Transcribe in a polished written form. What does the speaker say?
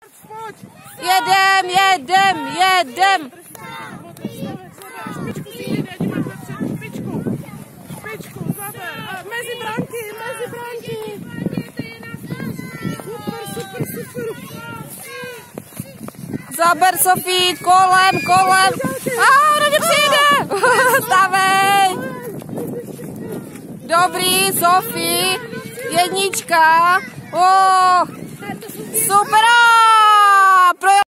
Jedem. Špičku, zaber. Mezi branky. Super. Zaber, Sofí, kolem. Ona mě přijde. Stavej. Dobrý, Sofí. Jednička. Super.